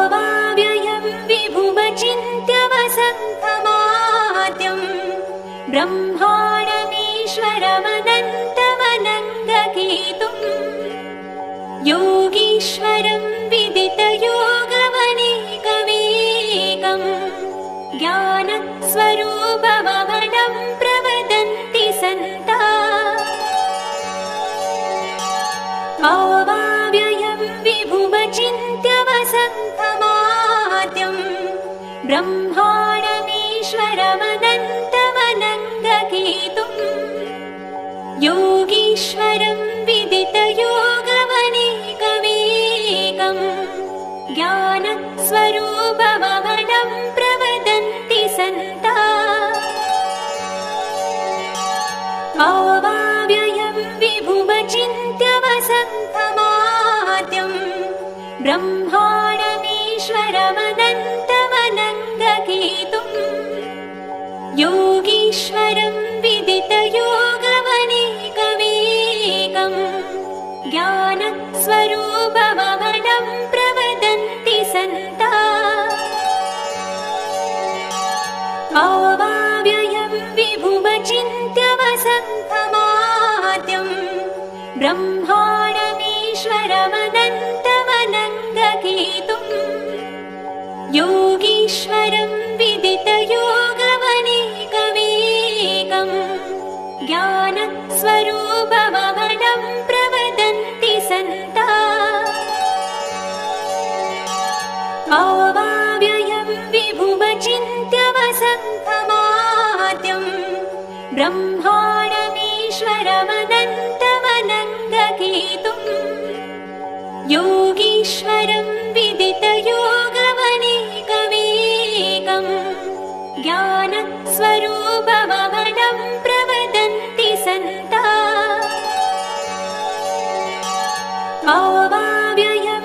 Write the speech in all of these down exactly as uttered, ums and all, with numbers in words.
अवाव्ययं विभुमचिन्त्यवसन्तमाद्यं ब्रह्माणमीश्वरमनन्तमनङ्गकेतुं योगीश्वरं विदितयोगवनेकमेकं ज्ञानस्वरूपममलं प्रवदन्ति सन्ता अवाव्ययं विभुमचिन्त्यवसन्तमाद्यं ब्रह्माणमीश्वरमनन्तमनङ्गकेतुं योगीश्वरं विदितयोगवनेकमेकं ज्ञानस्वरूपममलं प्रवदन्ति सन्ता अवाव्ययं विभुमचिन्त्यवसन्तमाद्यं ब्रह्माणमीश्वरमनन्तमनङ्गकेतुं योगीश्वरं विदितयोगवनेकमेकं ज्ञानस्वरूपममलं प्रवदन्ति सन्ता अवाव्ययं विभुमचिन्त्यवसन्तमाद्यं ब्रह्माणमीश्वरमनन्तमनङ्गकेतुं योगीश्वरं विदितयोगवनेकमेकं ज्ञानस्वरूपममलं प्रवदन्ति सन्ता अवाव्ययं विभुमचिन्त्यवसन्तमाद्यं ब्रह्माणमीश्वरमनन्तमनङ्गकेतुं योगीश्वरं विदितयोगवनेकमेकं ज्ञानस्वरूपममलं प्रवदन्ति सन्ता अवाव्ययं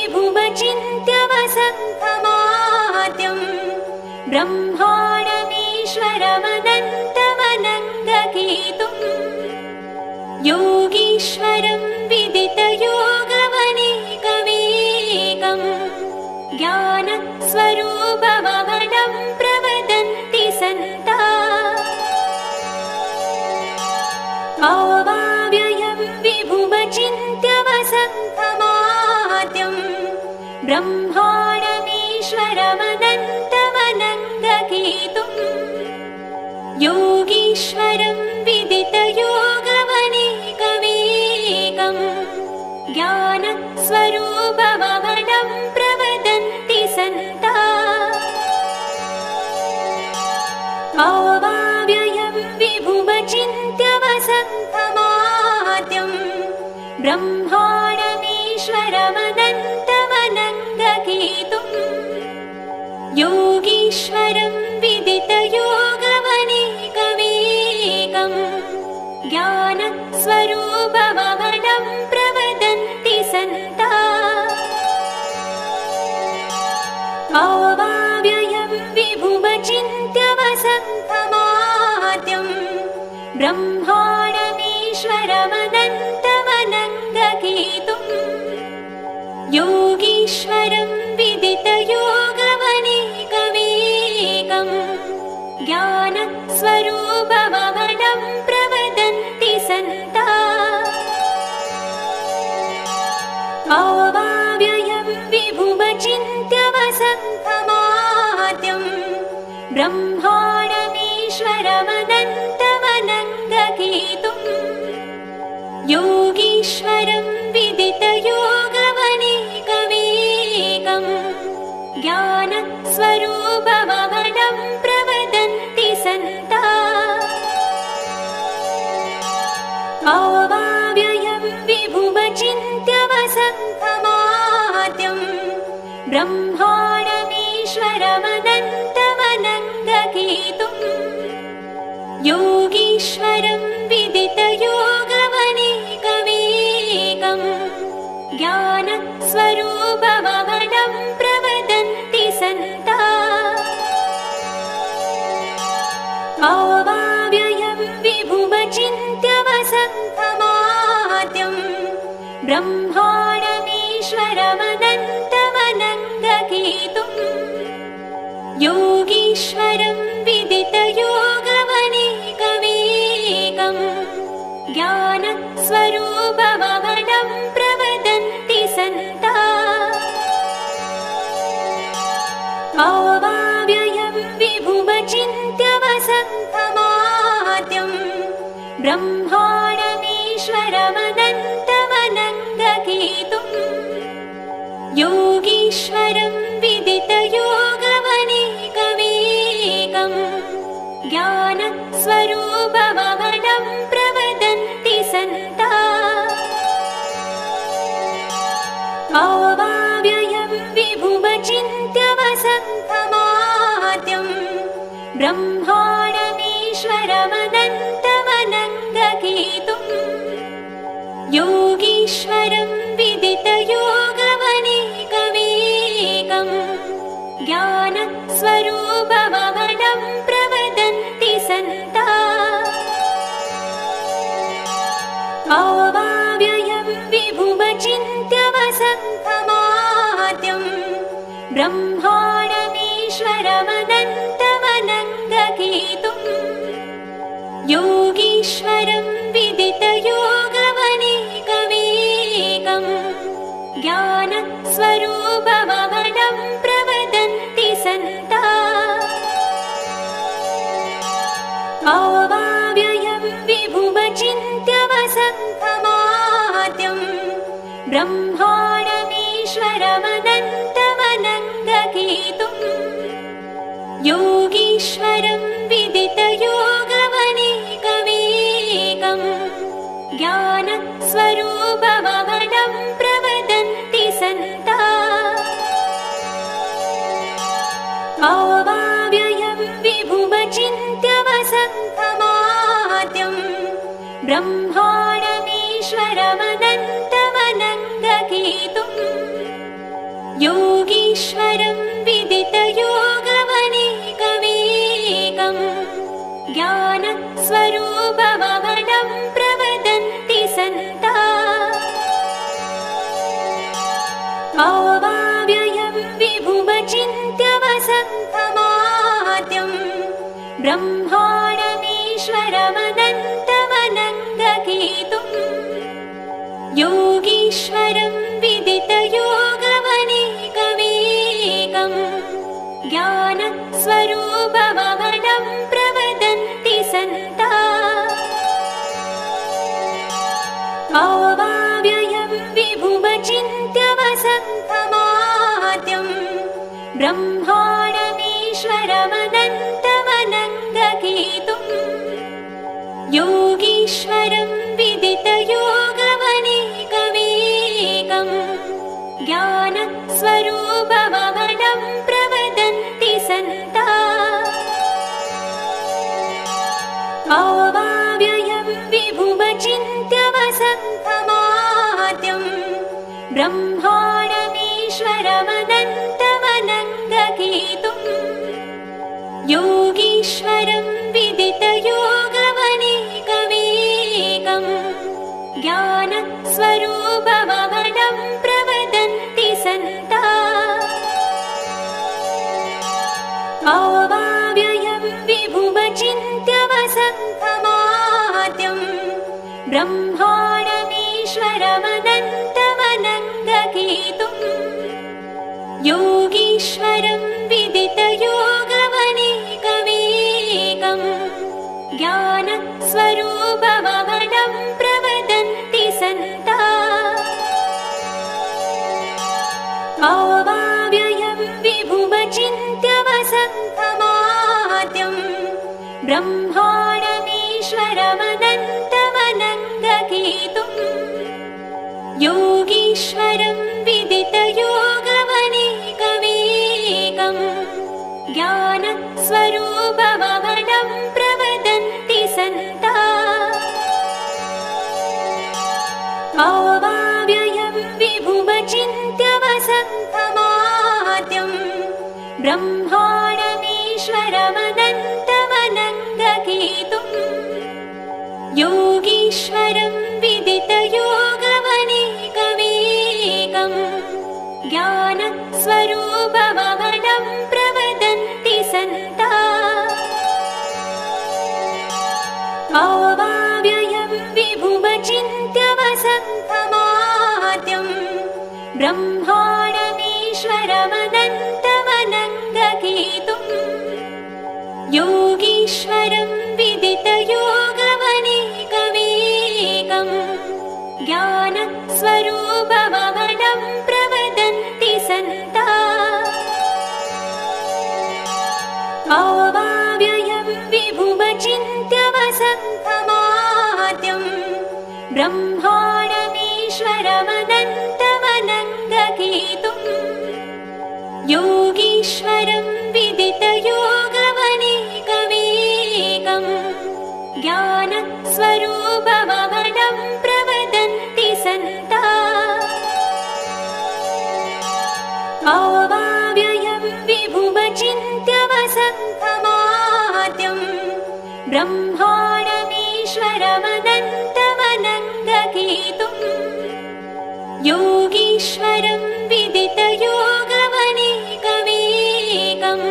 विभुमचिन्त्यवसन्तमाद्यं ब्रह्माणमीश्वरमनन्तमनङ्गकेतुं योगीश्वरं विदितयोगवनेकमेकं ज्ञानस्वरूपममलं प्रवदन्ति सन्ता अवाव्ययं विभुमचिन्त्यवसन्तमाद्यं ब्रह्माणमीश्वरमनन्तमनङ्गकेतुं योगीश्वरं विदितयोगवनेकमेकं ज्ञानस्वरूपममलं प्रवदन्ति सन्ता अवाव्ययं विभुमचिन्त्यवसन्तमाद्यं ब्रह्माणमीश्वरमनन्तमनङ्गकेतुं योगीश्वरं विदितयोगवनेकमेकं ज्ञानस्वरूपममलं प्रवदन्ति सन्ता अवाव्ययं विभुमचिन्त्यवसन्तमाद्यं ब्रह्माणमीश्वरमनन्तमनङ्गकेतुं योगीश्वरं विदितयोगवनेकमेकं ज्ञानस्वरूपममलं प्रवदन्ति सन्ता अवाव्ययं विभुमचिन्त्यवसन्तमाद्यं ब्रह्माणमीश्वरमनन्तमनङ्गकेतुं योगीश्वरं विदितयोगवनेकमेकं ज्ञानस्वरूपममलं प्रवदन्ति सन्ता अवाव्ययं विभुमचिन्त्यवसन्तमाद्यं ब्रह्माणमीश्वरमनन्तमनङ्गकेतुं योगीश्वरं विदितयोगवनेकमेकं ज्ञानस्वरूपममलं प्रवदन्ति सन्ता अवाव्ययं विभुमचिन्त्यवसन्तमाद्यं ब्रह्माणमीश्वरमनन्तमनङ्गकेतुं योगवनेकवेदम् योगीश्वरं विदितयोगवनेकवेगम् ज्ञानस्वरूपममलं प्रवदन्ति सन्ता अवाव्ययं विभुमचिन्त्यवसङ्खमाद्यं ब्रह्माणमीश्वरमनन्तमनङ्गकेतुम् योगीश्वरं विदितयोगवनेकवेगम् ज्ञानस्वरूपममलं प्रवदन्ति सन्ता अवाव्ययं विभुमचिन्त्यवसङ्खमाद्यं ब्रह्माणमीश्वरमनन्तमनङ्गकेतुम् योगीश्वरं विदितयोगवनेकवेगम् ज्ञानस्वरूपममलं प्रवदन्ति सन्ता अवाव्ययं विभुमचिन्त्यवसङ्खमाद्यं ब्रह्माणमीश्वरमनन्तमनङ्गकेतुम् योगीश्वरं विदितयोगवनेकवेगम् ज्ञानस्वरूपममलं प्रवदन्ति सन्ता अवाव्ययं विभुमचिन्त्यवसङ्खमाद्यं ब्रह्माणमीश्वरमनन्तमनङ्गकेतुम् योगीश्वरं विदितयोगवनेकवेगम् ज्ञानस्वरूपममलं प्रवदन्ति सन्ता अवाव्ययं विभुमचिन्त्यवसङ्खमाद्यं ब्रह्माणमीश्वरमनन्तमनङ्गकेतुम् योगीश्वरं विदितयोगवनेकवेगम् ज्ञानस्वरूपममलं प्रवदन्ति सन्ता अवाव्ययं विभुमचिन्त्यवसङ्खमाद्यं ब्रह्माणमीश्वरमनन्तमनङ्गकेतुम् योगीश्वरं विदितयोगवनेकवेगम् ज्ञानस्वरूपममलं प्रवदन्ति सन्ता अवाव्ययं विभुमचिन्त्यवसङ्खमाद्यं ब्रह्माणमीश्वरमनन्तमनङ्गकेतुम् योगीश्वरं विदितयोगवनेकवेगम् ज्ञानस्वरूपममलं प्रवदन्ति सन्ता अवाव्ययं विभुमचिन्त्यवसङ्खमाद्यं ब्रह्माणमीश्वरमनन्तमनङ्गकेतुम् योगीश्वरं विदितयोगवनेकवेगम् ज्ञानस्वरूपममलं प्रवदन्ति सन्ता अवाव्ययं विभुमचिन्त्यवसङ्खमाद्यं ब्रह्माणमीश्वरमनन्तमनङ्गकेतुम् योगीश्वरं विदितयोगवनेकवेगम् ज्ञानस्वरूपममलं प्रवदन्ति सन्ता अवाव्ययं विभुमचिन्त्यवसङ्खमाद्यं ब्रह्माणमीश्वरमनन्तमनङ्गकेतुम् योगीश्वरं विदितयोगवनेकवेगम् ज्ञानस्वरूपममलं प्रवदन्ति सन्ता अवाव्ययं विभुमचिन्त्यवसङ्खमाद्यं ब्रह्माणमीश्वरमनन्तमनङ्गकेतुम् योगीश्वरं विदितयोगवनेकवेगम् ज्ञानस्वरूपममलं स्वरूपममलं प्रवदन्ति सन्ता अवाव्ययं विभुमचिन्त्यवसङ्खमाद्यं ब्रह्माणमीश्वरमनन्तमनङ्गकेतुम् योगीश्वरं विदितयोगवनेकवेकम् ज्ञानस्वरूपममलं प्रवदन्ति सन्ता अवाव्ययं विभुमचिन्त्यवसङ्खमाद्यं ब्रह्माणमीश्वरमनन्तमनङ्गकेतुम् योगीश्वरं विदितयोगवनेकवेकम् ज्ञानस्वरूपममलं प्रवदन्ति सन्ता अवाव्ययं विभुमचिन्त्यवसङ्खमाद्यं ब्रह्माणमीश्वरमनन्तमनङ्गकेतुम् योगीश्वरं विदितयोगवनेकवेकम्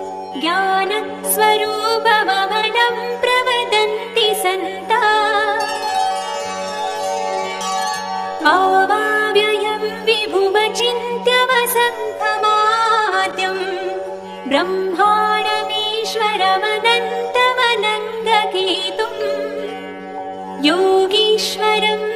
ज्ञानस्वरूपममलं प्रवदन्ति सन्ता अवाव्ययं विभुमचिन्त्यवसङ्खमाद्यं ब्रह्माणमीश्वरमनन्तमनङ्गकेतुम् योगीश्वरं